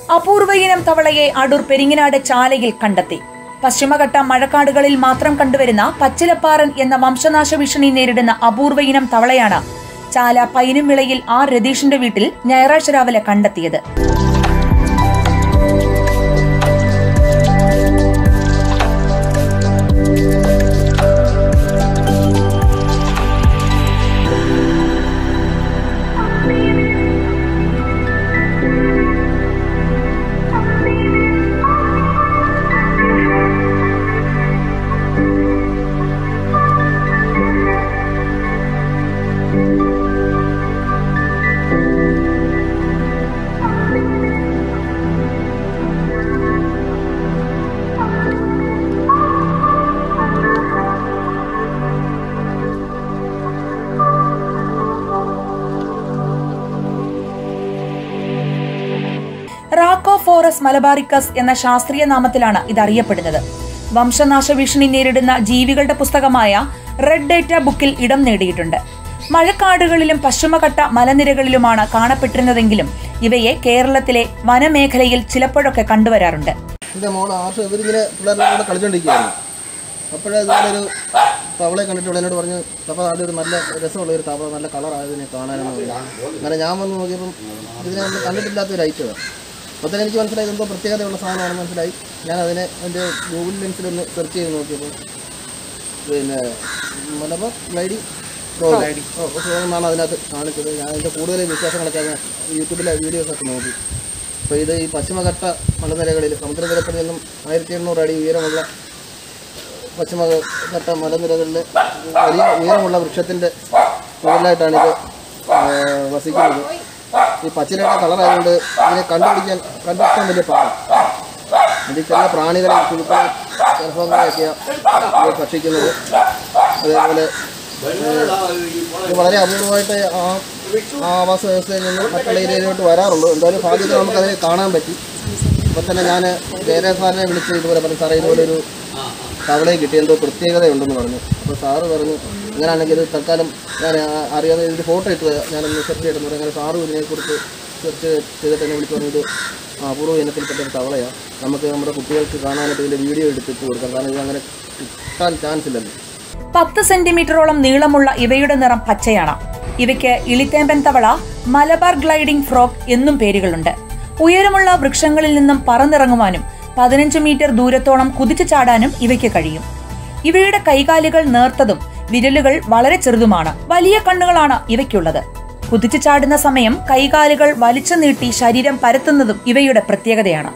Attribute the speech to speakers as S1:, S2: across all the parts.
S1: അപൂർവ ഇനം തവളയെ അടൂർ പെരിങ്ങനാട് ചാലയിൽ കണ്ടെത്തി. പശ്ചിമഘട്ട മഴക്കാടുകളിൽ മാത്രം കണ്ടുവരുന്ന പച്ചിലപ്പാറൻ എന്ന വംശനാശ ഭീഷണി നേരിടുന്ന അപൂർവ ഇനം തവളയാണ് ചാല പൈനുംവിളയിൽ ആർ രതീഷിന്റെ വീട്ടിൽ ഞായറാഴ്ച രാവിലെ കണ്ടെത്തിയത്. റാക്കോഫോറസ് മലബാറിക്കസ് എന്ന ശാസ്ത്രീയ നാമത്തിലാണ് ഇതറിയപ്പെടുന്നത്. വംശനാശ ഭീഷണി നേരിടുന്ന ജീവികളുടെ പുസ്തകമായ റെഡ് ഡേറ്റ ബുക്കിൽ ഇടം നേടിയിട്ടുണ്ട്. മഴക്കാടുകളിലും പശ്ചിമഘട്ട മലനിരകളിലുമാണ് കാണപ്പെട്ടിരുന്നതെങ്കിലും ഇവയെ കേരളത്തിലെ വനമേഖലയിൽ ചിലപ്പോഴൊക്കെ കണ്ടുവരാറുണ്ട്.
S2: അപ്പോഴൊരു തവളയെ കണ്ടിട്ട് എന്നോട് പറഞ്ഞു, അപ്പോൾ അവിടെ ഒരു നല്ല രസമുള്ളൊരു തവള, നല്ല കളറായതിനെ കാണാനൊന്നും. അങ്ങനെ ഞാൻ വന്ന് നോക്കിയപ്പം ഇതിനെ നമ്മൾ കണ്ടിട്ടില്ലാത്തൊരു ഐറ്റമാണ്. അപ്പോൾ തന്നെ എനിക്ക് മനസ്സിലായി എന്തോ പ്രത്യേകതയുള്ള സാധനമാണെന്ന് മനസ്സിലായി. ഞാൻ അതിനെ എൻ്റെ ഗൂഗിൾ ലെൻസിലൊന്ന് സെർച്ച് ചെയ്ത് നോക്കിയപ്പോൾ പിന്നെ മലബാർ ഗ്ലൈഡിംഗ് ഫ്രോഗ് എന്നാണ് അതിനകത്ത് കാണിച്ചത്. ഞാൻ അതിൻ്റെ കൂടുതൽ വിശ്വാസങ്ങളൊക്കെ യൂട്യൂബിലെ വീഡിയോസൊക്കെ നോക്കി. അപ്പോൾ ഇത് ഈ പശ്ചിമഘട്ട മലനിരകളിൽ സമുദ്രനിരപ്പിൽ നിന്നും 1800 അടി ഉയരമുള്ള പശ്ചിമഘട്ട മലനിരകളിൽ വലിയ ഉയരമുള്ള വൃക്ഷത്തിൻ്റെ മുകളിലായിട്ടാണിത് വസിക്കുന്നത്. ഈ പച്ചിലയുടെ കളറായതുകൊണ്ട് ഇതിനെ കണ്ടെത്താൻ വലിയ പാടാണ്. ഇത് ചെറിയ പ്രാണികളെ പുഴുക്കളെ ഗർഭങ്ങളെയൊക്കെയാണ് ഭക്ഷിക്കുന്നത്. അതേപോലെ ഇത് വളരെ അപൂർവമായിട്ട് ആവാസ വ്യവസ്ഥയിൽ നിന്ന് മറ്റുള്ള ഏരിയയിലോട്ട് വരാറുള്ളൂ. എന്തായാലും ഭാഗ്യത്തിൽ നമുക്കതിനെ കാണാൻ പറ്റി. അപ്പോൾ തന്നെ ഞാൻ ജയരാജ് സാറിനെ വിളിച്ച് ഇതുപോലെ പറഞ്ഞു, സാറേ ഇതുപോലൊരു തവളയെ കിട്ടി, എന്തോ പ്രത്യേകതയുണ്ടെന്ന് പറഞ്ഞു. അപ്പോൾ സാറ് പറഞ്ഞു, ഇങ്ങനെയാണെങ്കിൽ ഇത് തൽക്കാലം ഞാൻ അറിയാവുന്ന ഇതിൻ്റെ ഫോട്ടോ ഇട്ട് ഞാനൊന്ന് സെർച്ച് ചെയ്തെന്ന് പറയും. അങ്ങനെ സാറും ഇതിനെക്കുറിച്ച് സെർച്ച് ചെയ്തിട്ട് എന്നെ വിളിച്ച് പറഞ്ഞത് അപൂർവ ഇനത്തിൽപ്പെട്ട ഒരു തവളയാണ്, നമുക്ക് നമ്മുടെ കുട്ടികൾക്ക് കാണാനായിട്ട് ഇതിൻ്റെ വീഡിയോ എടുത്തിട്ട് കൊടുക്കാം, കാരണം ഇത് അങ്ങനെ കിട്ടാൻ ചാൻസ് ഇല്ലല്ലോ.
S1: 10 സെന്റിമീറ്ററോളം നീളമുള്ള ഇവയുടെ നിറം പച്ചയാണ്. ഇവയ്ക്ക് ഇളിത്തേമ്പൻ തവള, മലബാർ ഗ്ലൈഡിംഗ് ഫ്രോഗ് എന്നും പേരുകളുണ്ട്. ഉയരമുള്ള വൃക്ഷങ്ങളിൽ നിന്നും പറന്നിറങ്ങുവാനും 15 മീറ്റർ ദൂരത്തോളം കുതിച്ചു ചാടാനും ഇവയ്ക്ക് കഴിയും. ഇവയുടെ കൈകാലുകൾ നേർത്തതും വിരലുകൾ വളരെ ചെറുതുമാണ്. വലിയ കണ്ണുകളാണ് ഇവയ്ക്കുള്ളത്. കുതിച്ചു ചാടുന്ന സമയം കൈകാലുകൾ വലിച്ചു നീട്ടി ശരീരം പരത്തുന്നതും ഇവയുടെ പ്രത്യേകതയാണ്.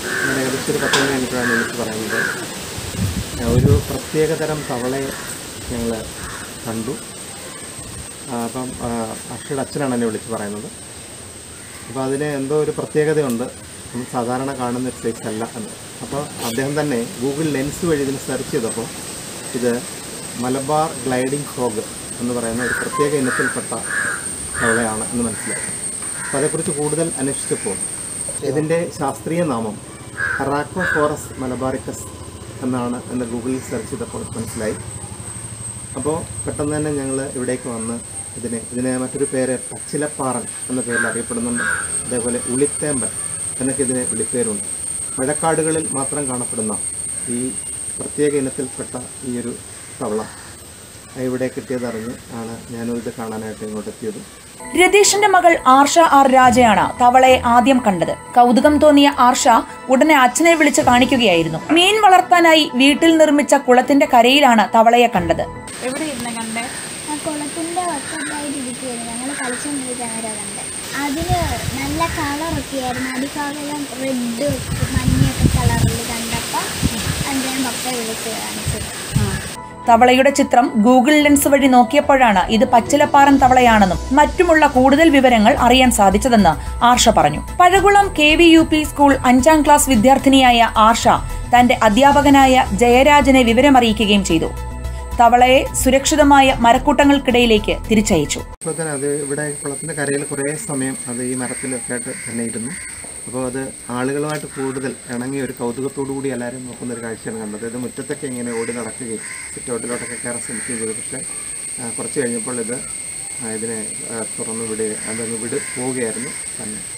S3: ഒരു പ്രത്യേകതരം തവളയെ ഞങ്ങൾ കണ്ടു. അപ്പം അക്ഷയുടെ അച്ഛനാണ് എന്നെ വിളിച്ച് പറയുന്നത്. അപ്പോൾ അതിന് എന്തോ ഒരു പ്രത്യേകതയുണ്ട്, നമ്മൾ സാധാരണ കാണുന്ന ഒരു സൈസ് അല്ല എന്ന്. അപ്പോൾ അദ്ദേഹം തന്നെ ഗൂഗിൾ ലെൻസ് വഴി ഇതിന് സെർച്ച് ചെയ്തപ്പോൾ ഇത് മലബാർ ഗ്ലൈഡിംഗ് ഫ്രോഗ് എന്ന് പറയുന്ന ഒരു പ്രത്യേക ഇനത്തിൽപ്പെട്ട തവളയാണ് എന്ന് മനസ്സിലായി. അപ്പോൾ അതേക്കുറിച്ച് കൂടുതൽ അന്വേഷിച്ചപ്പോൾ ഇതിൻ്റെ ശാസ്ത്രീയ നാമം റാക്കോഫോറസ് മലബാറിക്കസ് എന്നാണ് എന്ന് ഗൂഗിളിൽ സെർച്ച് ചെയ്തപ്പോൾ മനസ്സിലായി. അപ്പോൾ പെട്ടെന്ന് തന്നെ ഞങ്ങൾ ഇവിടേക്ക് വന്ന് ഇതിനെ മറ്റൊരു പേര് പച്ചിലപ്പാറൻ എന്ന പേരിൽ അറിയപ്പെടുന്നുണ്ട്. അതേപോലെ ഉളിത്തേമ്പൻ എന്നൊക്കെ ഇതിന് വിളിപ്പേരുണ്ട്. മഴക്കാടുകളിൽ മാത്രം കാണപ്പെടുന്ന ഈ പ്രത്യേക ഇനത്തിൽപ്പെട്ട ഈ ഒരു തവള ഇവിടെ കിട്ടിയതറിഞ്ഞ് ആണ് ഞാനും ഇത് കാണാനായിട്ട് ഇങ്ങോട്ട് എത്തിയത്.
S1: രതീഷിന്റെ മകൾ ആർഷ ആർ രാജയാണ് തവളയെ ആദ്യം കണ്ടത്. കൗതുകം തോന്നിയ ആർഷ ഉടനെ അച്ഛനെ വിളിച്ച് കാണിക്കുകയായിരുന്നു. മീൻ വളർത്താനായി വീട്ടിൽ നിർമ്മിച്ച കുളത്തിന്റെ കരയിലാണ് തവളയെ കണ്ടത്.
S4: കുളത്തിന്റെ വട്ടത്തായിട്ട് ഇരിക്കുകയായിരുന്നു. ഞങ്ങൾ കളിച്ചുകൊണ്ടിരിക്കുകയാണ് കണ്ടത്. അതിന് നല്ല കളറൊക്കെ ആയിരുന്നു. അടിഭാഗം റെഡ് മഞ്ഞൊക്കെ കളറിൽ കണ്ടപ്പോൾ ഞാൻ പപ്പയെ വിളിച്ച് കാണിച്ചത്.
S1: തവളയുടെ ചിത്രം ഗൂഗിൾ ലെൻസ് വഴി നോക്കിയപ്പോഴാണ് ഇത് പച്ചിലപ്പാറൻ തവളയാണെന്നും മറ്റുമുള്ള കൂടുതൽ വിവരങ്ങൾ അറിയാൻ സാധിച്ചതെന്ന് ആർഷ പറഞ്ഞു. പഴകുളം KVUP സ്കൂൾ 5ാം ക്ലാസ് വിദ്യാർത്ഥിനിയായ ആർഷ തന്റെ അധ്യാപകനായ ജയരാജനെ വിവരമറിയിക്കുകയും ചെയ്തു. തവളയെ സുരക്ഷിതമായ മരക്കൂട്ടങ്ങൾക്കിടയിലേക്ക് തിരിച്ചയച്ചു.
S3: അത് ഇവിടെ കുളത്തിന്റെ കരയിൽ കുറേ സമയം അത് ഈ മരത്തിലൊക്കെ ആയിട്ട് തന്നെ ഇരുന്നു. അപ്പോൾ അത് ആളുകളുമായിട്ട് കൂടുതൽ ഇണങ്ങിയ ഒരു കൗതുകത്തോടു കൂടി എല്ലാവരും നോക്കുന്ന ഒരു കാഴ്ചയാണ് കണ്ടത്. ഇത് മുറ്റത്തൊക്കെ ഇങ്ങനെ ഓടി നടക്കുകയും സിറ്റൗട്ടിലോട്ടൊക്കെ കയറാൻ ശ്രമിക്കുകയും ചെയ്തു. പക്ഷേ കുറച്ച് കഴിഞ്ഞപ്പോൾ ഇതിനെ തുറന്നു അതങ്ങ് പോവുകയായിരുന്നു തന്നെ.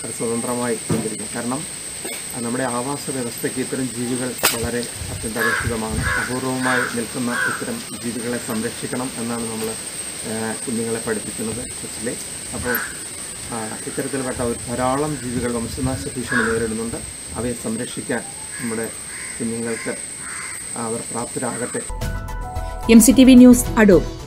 S3: അത് സ്വതന്ത്രമായി കൊണ്ടിരിക്കും. കാരണം നമ്മുടെ ആവാസ വ്യവസ്ഥയ്ക്ക് ഇത്തരം ജീവികൾ വളരെ അത്യന്താപേക്ഷിതമാണ്. അപൂർവമായി നിൽക്കുന്ന ഇത്തരം ജീവികളെ സംരക്ഷിക്കണം എന്നാണ് നമ്മൾ കുഞ്ഞുങ്ങളെ പഠിപ്പിക്കുന്നത് കൊച്ചിലെ. അപ്പോൾ ഇത്തരത്തിൽപ്പെട്ട ധാരാളം ജീവികൾ വംശനാശ ഭീഷണി നേരിടുന്നുണ്ട്. അവയെ സംരക്ഷിക്കാൻ നമ്മുടെ കുഞ്ഞുങ്ങൾക്ക് അവർ പ്രാപ്തരാകട്ടെ.
S1: MCTV news Adoor.